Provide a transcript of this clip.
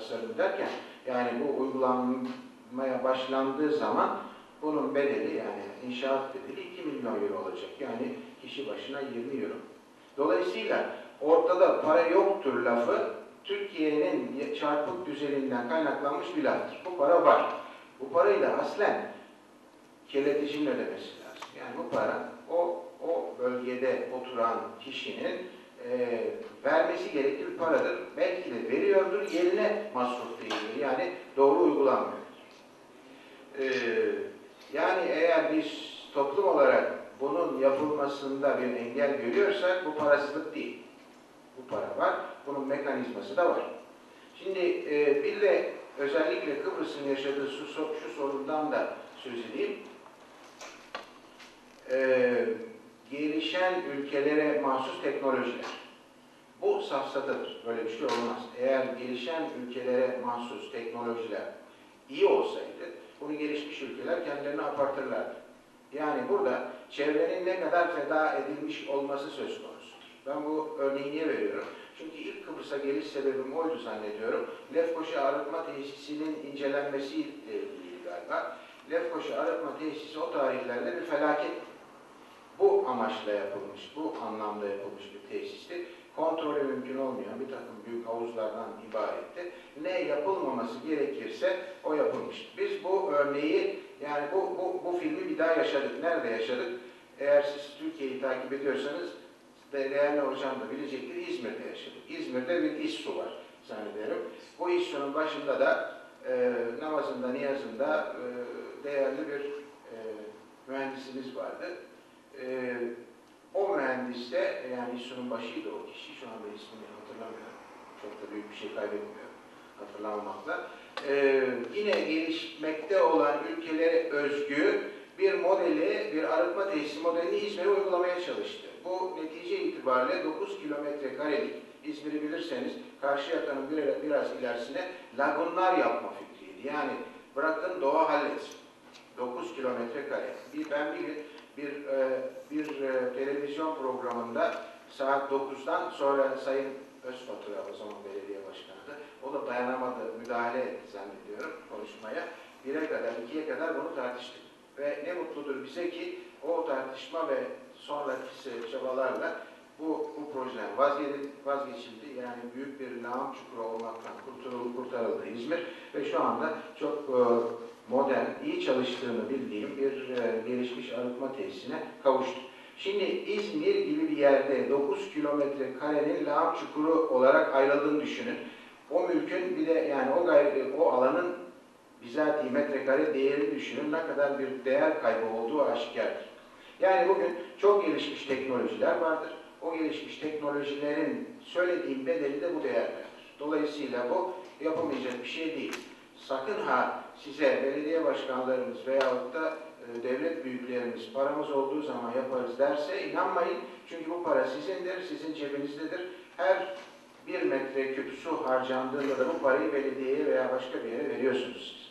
tasarım derken, yani bu uygulanmaya başlandığı zaman bunun bedeli, yani inşaat bedeli 2 milyon euro olacak. Yani kişi başına 20 euro. Dolayısıyla ortada para yoktur lafı Türkiye'nin çarpık düzeninden kaynaklanmış bir laftır. Bu para var. Bu parayla aslen kirleticinin ödemesi lazım. Yani bu para o bölgede oturan kişinin vermesi gerekli bir paradır. Belki de veriyordur, yerine masraf değildir. Yani doğru uygulanmıyor. Yani eğer biz toplum olarak bunun yapılmasında bir engel görüyorsak bu parasızlık değil. Bu para var. Bunun mekanizması da var. Şimdi bir de özellikle Kıbrıs'ın yaşadığı şu sorundan da söz edeyim. Gelişen ülkelere mahsus teknolojiler. Bu safsatadır. Böyle bir şey olmaz. Eğer gelişen ülkelere mahsus teknolojiler iyi olsaydı, bunu gelişmiş ülkeler kendilerini apartırlardı. Yani burada çevrenin ne kadar feda edilmiş olması söz konusudur. Ben bu örneği niye veriyorum? Çünkü ilk Kıbrıs'a geliş sebebim oydu zannediyorum. Lefkoşa Arıtma Tesisi'nin incelenmesiyle ilgili galiba. Lefkoşa Arıtma Tesisi o tarihlerde bir felaket. Bu amaçla yapılmış, bu anlamda yapılmış bir tesisti. Kontrolü mümkün olmayan bir takım büyük havuzlardan ibaretti. Ne yapılmaması gerekirse o yapılmış. Biz bu örneği, yani bu filmi bir daha yaşadık. Nerede yaşadık? Eğer siz Türkiye'yi takip ediyorsanız, değerli hocam da bilecektir, İzmir'de yaşadık. İzmir'de bir İSSU var zannederim. Bu İSSU'nun başında da namazında, niyazında değerli bir mühendisimiz vardı. O mühendis de, yani İSSU'nun başıydı o kişi, şu anda ismini hatırlamıyorum. Çok da büyük bir şey kaybetmiyorum hatırlamamakla. Yine gelişmekte olan ülkelere özgü bir modeli, bir arıtma tesisi modelini İzmir'e uygulamaya çalıştı. Bu netice itibariyle 9 kilometre karelik, İzmir'i bilirseniz Karşıyaka'nın biraz ilerisine lagunlar yapma fikriydi. Yani bırakın doğa halletsin. 9 kilometre kare. Ben bir gün bir televizyon programında saat 9'dan sonra Sayın Özfatura, o zaman belediye başkanıydı, o da dayanamadı, müdahale etti zannediyorum konuşmaya. 1'e kadar, 2'ye kadar bunu tartıştık. Ve ne mutludur bize ki o tartışma ve sonraki çabalarla bu projeden vazgeçildi. Yani büyük bir lağım çukuru olmaktan kurtarıldı İzmir ve şu anda çok modern, iyi çalıştığını bildiğim bir gelişmiş arıtma tesisine kavuştu. Şimdi İzmir gibi bir yerde 9 kilometre karenin lağım çukuru olarak ayrıldığını düşünün. O mülkün bir de yani o alanın bizatihi metrekare değerini düşünün. Ne kadar bir değer kaybı olduğu aşikardır. Yani bugün çok gelişmiş teknolojiler vardır. O gelişmiş teknolojilerin söylediğim bedeli de bu değerlerdir. Dolayısıyla bu yapılmayacak bir şey değil. Sakın ha size belediye başkanlarımız veyahut da devlet büyüklerimiz paramız olduğu zaman yaparız derse inanmayın. Çünkü bu para sizindir, sizin cebinizdedir. Her 1 metreküp su harcandığında da bu parayı belediyeye veya başka bir yere veriyorsunuz.